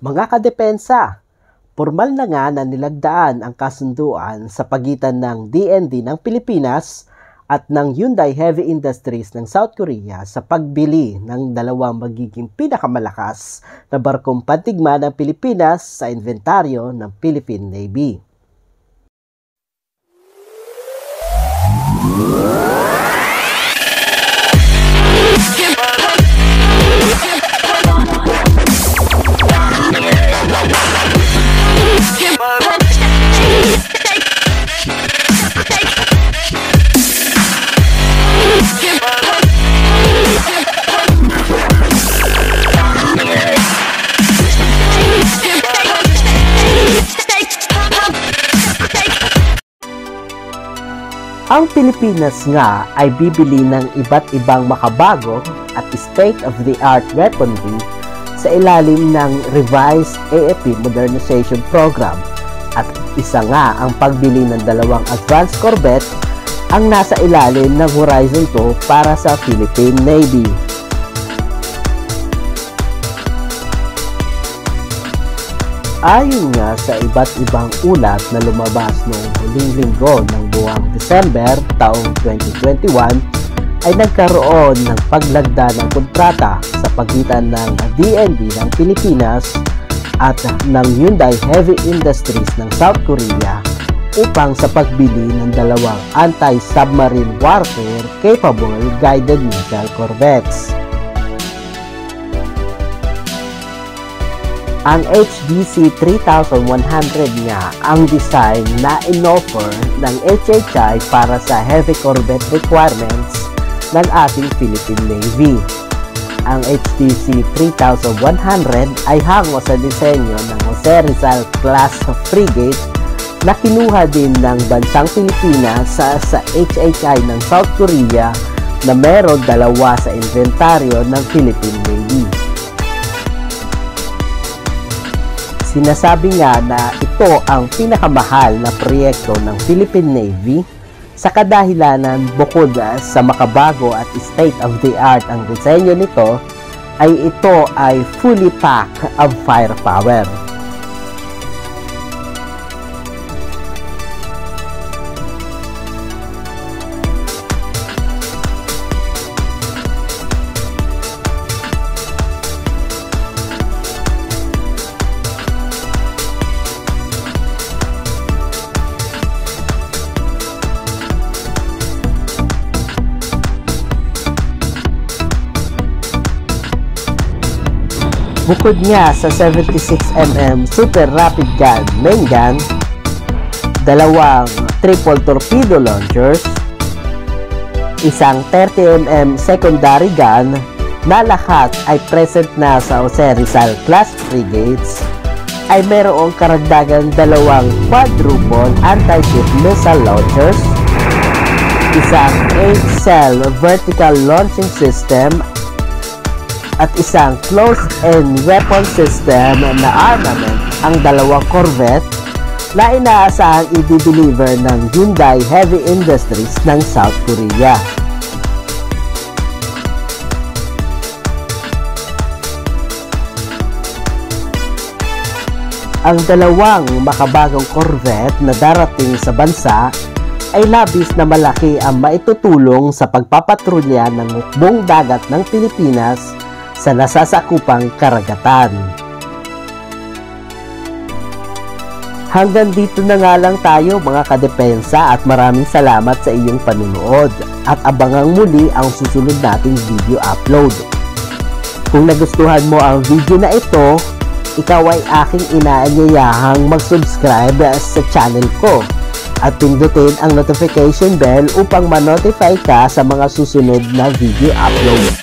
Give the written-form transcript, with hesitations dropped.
Mga kadepensa, pormal na nga na nilagdaan ang kasunduan sa pagitan ng DND ng Pilipinas at ng Hyundai Heavy Industries ng South Korea sa pagbili ng dalawang magiging pinakamalakas na barkong pandigma ng Pilipinas sa inventaryo ng Philippine Navy. Ang Pilipinas nga ay bibili ng iba't ibang makabago at state-of-the-art weaponry sa ilalim ng Revised AFP Modernization Program at isa nga ang pagbili ng dalawang advanced corvette ang nasa ilalim ng Horizon 2 para sa Philippine Navy. Ayon nga sa iba't ibang ulat na lumabas noong huling linggo ng buwang December taong 2021 ay nagkaroon ng paglagda ng kontrata sa pagitan ng DND ng Pilipinas at ng Hyundai Heavy Industries ng South Korea upang sa pagbili ng dalawang anti-submarine warfare capable guided missile corvettes. Ang HDC 3100 nga ang design na inoffer ng HHI para sa heavy corvette requirements ng ating Philippine Navy. Ang HDC 3100 ay hango sa disenyo ng Jose Rizal class frigate na kinuha din ng bansang Pilipinas sa HHI ng South Korea na meron dalawa sa inventaryo ng Philippine Navy. Sinasabi nga na ito ang pinakamahal na proyekto ng Philippine Navy sa kadahilanan bukod sa makabago at state-of-the-art ang disenyo nito ay ito ay fully packed of firepower. Bukod nga sa 76mm Super Rapid Gun main gun, dalawang triple torpedo launchers, isang 30mm secondary gun na lahat ay present na sa Jose Rizal class frigates, ay mayroong karagdagang dalawang quadruple anti-ship missile launchers, isang 8-cell vertical launching system at isang closed-end weapon system na armament ang dalawang corvette na inaasahang i-deliver ng Hyundai Heavy Industries ng South Korea. Ang dalawang makabagong corvette na darating sa bansa ay labis na malaki ang maitutulong sa pagpapatrolya ng hukbong dagat ng Pilipinas sa nasasakupang karagatan. Hanggang dito na nga lang tayo mga kadepensa at maraming salamat sa iyong panunood at abangang muli ang susunod nating video upload. Kung nagustuhan mo ang video na ito, ikaw ay aking inaanyayahang mag-subscribe sa channel ko at pindutin ang notification bell upang ma-notify ka sa mga susunod na video upload.